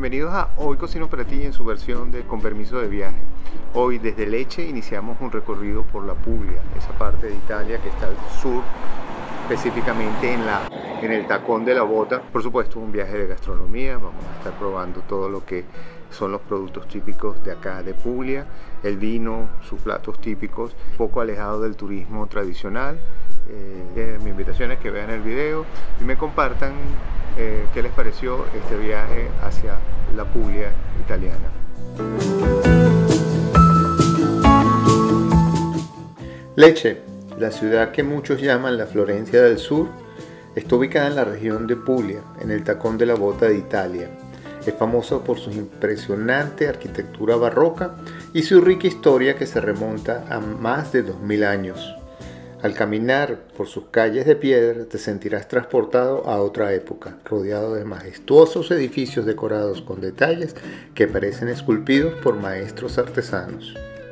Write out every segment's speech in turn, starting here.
bienvenidos a Hoy Cocino para ti en su versión de Con Permiso de Viaje. Hoy desde Lecce iniciamos un recorrido por la Puglia, esa parte de Italia que está al sur, específicamente en el Tacón de la Bota. Por supuesto, un viaje de gastronomía, vamos a estar probando todo lo que son los productos típicos de acá de Puglia, el vino, sus platos típicos, un poco alejado del turismo tradicional. Mi invitación es que vean el video y me compartan qué les pareció este viaje hacia la Puglia italiana. Lecce, la ciudad que muchos llaman la Florencia del Sur, está ubicada en la región de Puglia, en el Tacón de la Bota de Italia. Es famosa por su impresionante arquitectura barroca y su rica historia que se remonta a más de 2000 años. Al caminar por sus calles de piedra te sentirás transportado a otra época, rodeado de majestuosos edificios decorados con detalles que parecen esculpidos por maestros artesanos.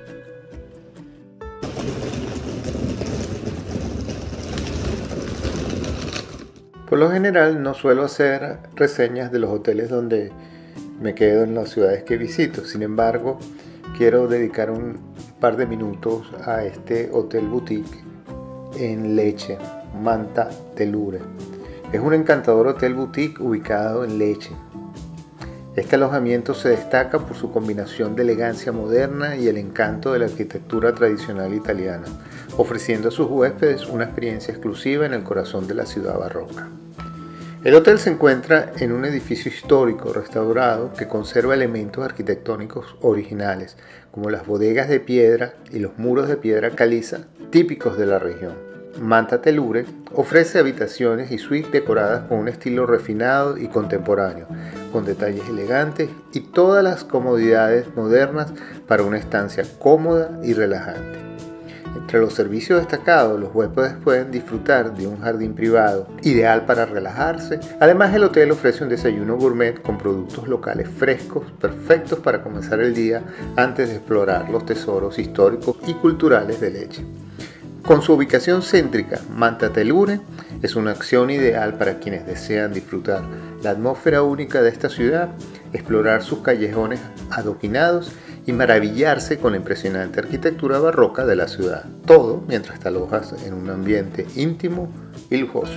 Por lo general no suelo hacer reseñas de los hoteles donde me quedo en las ciudades que visito. Sin embargo, quiero dedicar un par de minutos a este hotel boutique en Lecce, Manta Tellure. Es un encantador hotel boutique ubicado en Lecce. Este alojamiento se destaca por su combinación de elegancia moderna y el encanto de la arquitectura tradicional italiana, ofreciendo a sus huéspedes una experiencia exclusiva en el corazón de la ciudad barroca. El hotel se encuentra en un edificio histórico restaurado que conserva elementos arquitectónicos originales, como las bodegas de piedra y los muros de piedra caliza típicos de la región. Manta Tellure ofrece habitaciones y suites decoradas con un estilo refinado y contemporáneo, con detalles elegantes y todas las comodidades modernas para una estancia cómoda y relajante. Entre los servicios destacados, los huéspedes pueden disfrutar de un jardín privado, ideal para relajarse. Además, el hotel ofrece un desayuno gourmet con productos locales frescos, perfectos para comenzar el día antes de explorar los tesoros históricos y culturales de Lecce. Con su ubicación céntrica, Manta Tellure es una opción ideal para quienes desean disfrutar la atmósfera única de esta ciudad, explorar sus callejones adoquinados y maravillarse con la impresionante arquitectura barroca de la ciudad. Todo mientras te alojas en un ambiente íntimo y lujoso.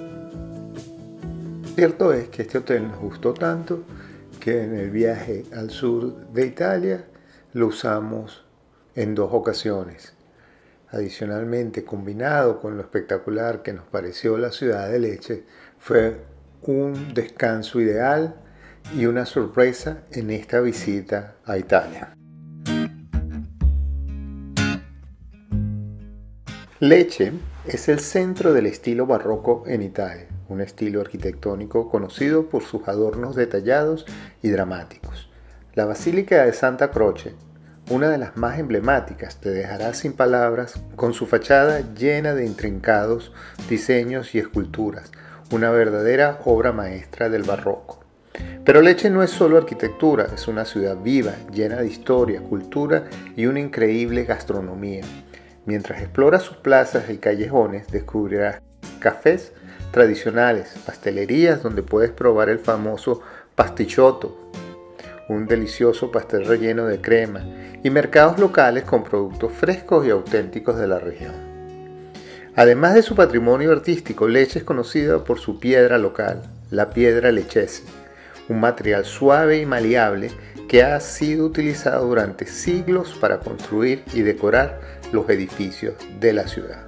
Cierto es que este hotel nos gustó tanto que en el viaje al sur de Italia lo usamos en 2 ocasiones. Adicionalmente, combinado con lo espectacular que nos pareció la ciudad de Lecce, fue un descanso ideal y una sorpresa en esta visita a Italia. Lecce es el centro del estilo barroco en Italia, un estilo arquitectónico conocido por sus adornos detallados y dramáticos. La Basílica de Santa Croce, una de las más emblemáticas, te dejará sin palabras con su fachada llena de intrincados diseños y esculturas, una verdadera obra maestra del barroco. Pero Lecce no es solo arquitectura, es una ciudad viva, llena de historia, cultura y una increíble gastronomía. Mientras exploras sus plazas y callejones, descubrirás cafés tradicionales, pastelerías donde puedes probar el famoso pasticciotto, un delicioso pastel relleno de crema, y mercados locales con productos frescos y auténticos de la región. Además de su patrimonio artístico, Lecce es conocida por su piedra local, la piedra leccese, un material suave y maleable que ha sido utilizado durante siglos para construir y decorar los edificios de la ciudad.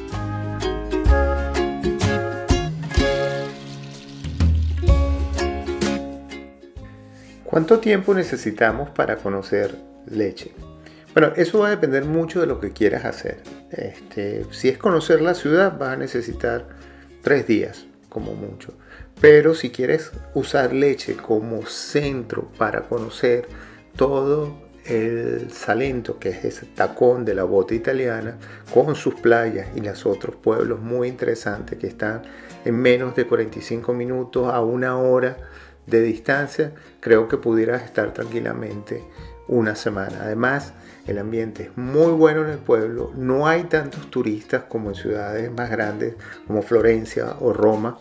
¿Cuánto tiempo necesitamos para conocer Lecce? Bueno, eso va a depender mucho de lo que quieras hacer. Si es conocer la ciudad, vas a necesitar 3 días, como mucho. Pero si quieres usar Lecce como centro para conocer todo el Salento, que es ese tacón de la bota italiana, con sus playas y los otros pueblos muy interesantes que están en menos de 45 minutos a 1 hora de distancia, creo que pudieras estar tranquilamente una semana. Además, el ambiente es muy bueno en el pueblo, no hay tantos turistas como en ciudades más grandes como Florencia o Roma.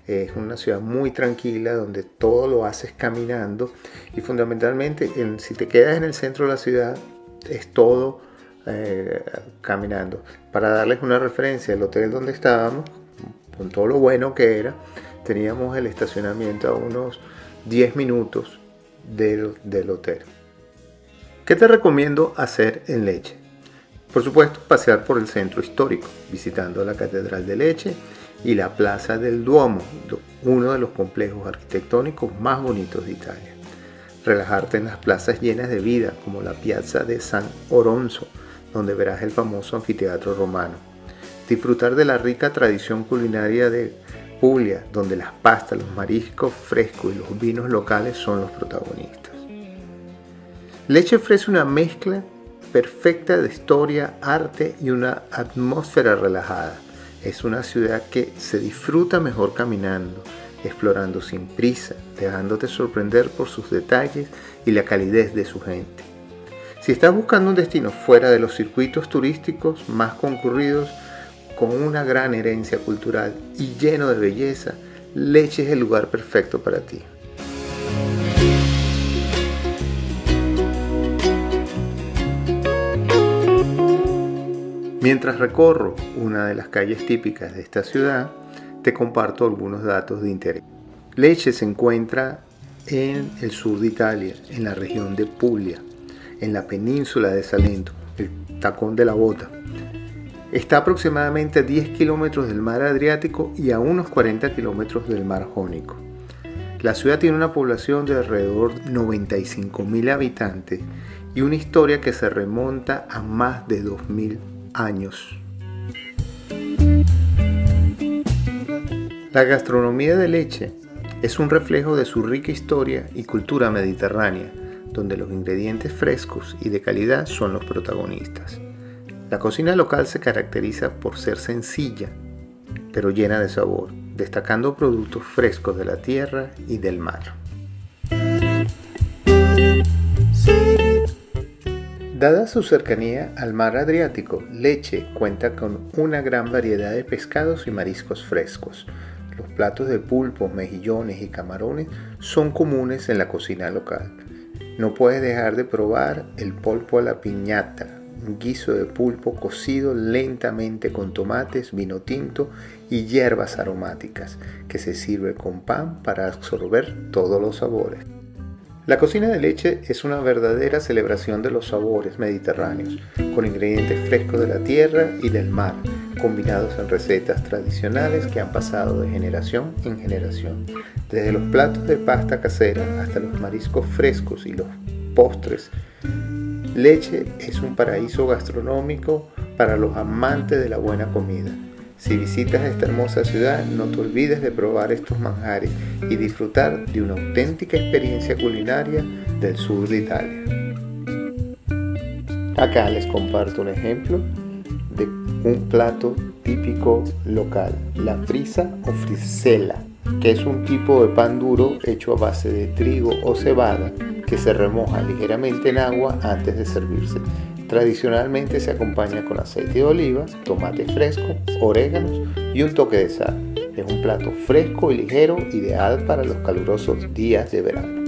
Es una ciudad muy tranquila donde todo lo haces caminando y fundamentalmente si te quedas en el centro de la ciudad es todo caminando. Para darles una referencia, el hotel donde estábamos, con todo lo bueno que era, teníamos el estacionamiento a unos 10 minutos del hotel. ¿Qué te recomiendo hacer en Lecce? Por supuesto, pasear por el centro histórico, visitando la Catedral de Lecce y la Plaza del Duomo, uno de los complejos arquitectónicos más bonitos de Italia. Relajarte en las plazas llenas de vida, como la Piazza de San Oronzo, donde verás el famoso anfiteatro romano. Disfrutar de la rica tradición culinaria de Puglia, donde las pastas, los mariscos frescos y los vinos locales son los protagonistas. Lecce ofrece una mezcla perfecta de historia, arte y una atmósfera relajada. Es una ciudad que se disfruta mejor caminando, explorando sin prisa, dejándote sorprender por sus detalles y la calidez de su gente. Si estás buscando un destino fuera de los circuitos turísticos más concurridos, con una gran herencia cultural y lleno de belleza, Lecce es el lugar perfecto para ti. Mientras recorro una de las calles típicas de esta ciudad, te comparto algunos datos de interés. Lecce se encuentra en el sur de Italia, en la región de Puglia, en la península de Salento, el tacón de la bota. Está aproximadamente a 10 kilómetros del mar Adriático y a unos 40 kilómetros del mar Jónico. La ciudad tiene una población de alrededor de 95.000 habitantes y una historia que se remonta a más de 2.000 años. La gastronomía de Lecce es un reflejo de su rica historia y cultura mediterránea, donde los ingredientes frescos y de calidad son los protagonistas. La cocina local se caracteriza por ser sencilla, pero llena de sabor, destacando productos frescos de la tierra y del mar. Dada su cercanía al mar Adriático, Lecce cuenta con una gran variedad de pescados y mariscos frescos. Los platos de pulpos, mejillones y camarones son comunes en la cocina local. No puedes dejar de probar el polpo a la piñata, un guiso de pulpo cocido lentamente con tomates, vino tinto y hierbas aromáticas, que se sirve con pan para absorber todos los sabores. La cocina de Lecce es una verdadera celebración de los sabores mediterráneos, con ingredientes frescos de la tierra y del mar, combinados en recetas tradicionales que han pasado de generación en generación. Desde los platos de pasta casera hasta los mariscos frescos y los postres, Lecce es un paraíso gastronómico para los amantes de la buena comida. Si visitas esta hermosa ciudad, no te olvides de probar estos manjares y disfrutar de una auténtica experiencia culinaria del sur de Italia. Acá les comparto un ejemplo de un plato típico local, la frisa o frisella, que es un tipo de pan duro hecho a base de trigo o cebada que se remoja ligeramente en agua antes de servirse. Tradicionalmente se acompaña con aceite de oliva, tomate fresco, oréganos y un toque de sal. Es un plato fresco y ligero, ideal para los calurosos días de verano.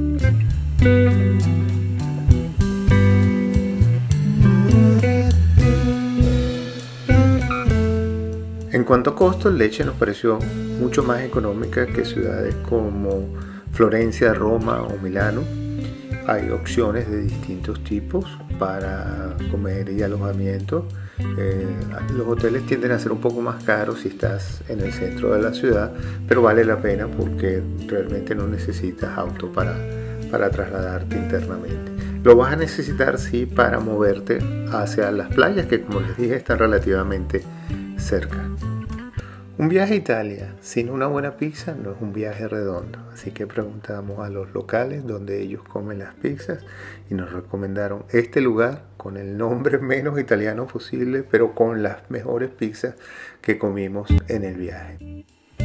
En cuanto a costos, Lecce nos pareció mucho más económica que ciudades como Florencia, Roma o Milano. Hay opciones de distintos tipos para comer y alojamiento. Los hoteles tienden a ser un poco más caros si estás en el centro de la ciudad, pero vale la pena porque realmente no necesitas auto para trasladarte internamente. Lo vas a necesitar sí para moverte hacia las playas, que como les dije están relativamente cerca. Un viaje a Italia sin una buena pizza no es un viaje redondo, así que preguntamos a los locales donde ellos comen las pizzas y nos recomendaron este lugar con el nombre menos italiano posible, pero con las mejores pizzas que comimos en el viaje.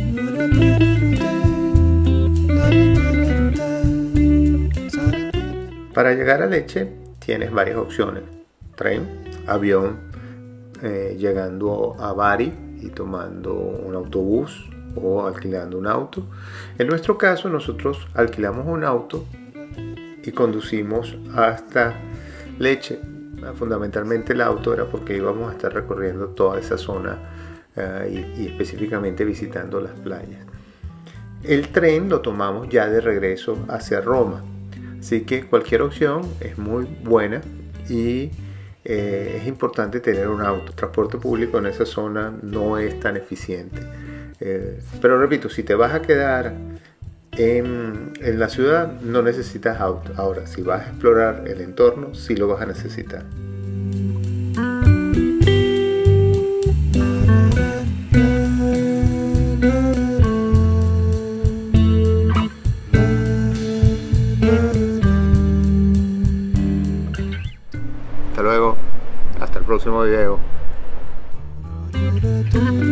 Para llegar a Lecce tienes varias opciones: tren, avión, llegando a Bari y tomando un autobús o alquilando un auto. En nuestro caso, nosotros alquilamos un auto y conducimos hasta Lecce. Fundamentalmente el auto era porque íbamos a estar recorriendo toda esa zona y específicamente visitando las playas. El tren lo tomamos ya de regreso hacia Roma, así que cualquier opción es muy buena y es importante tener un auto. Transporte público en esa zona no es tan eficiente, pero repito, si te vas a quedar en la ciudad no necesitas auto. Ahora, si vas a explorar el entorno, sí lo vas a necesitar. Hasta luego, hasta el próximo video.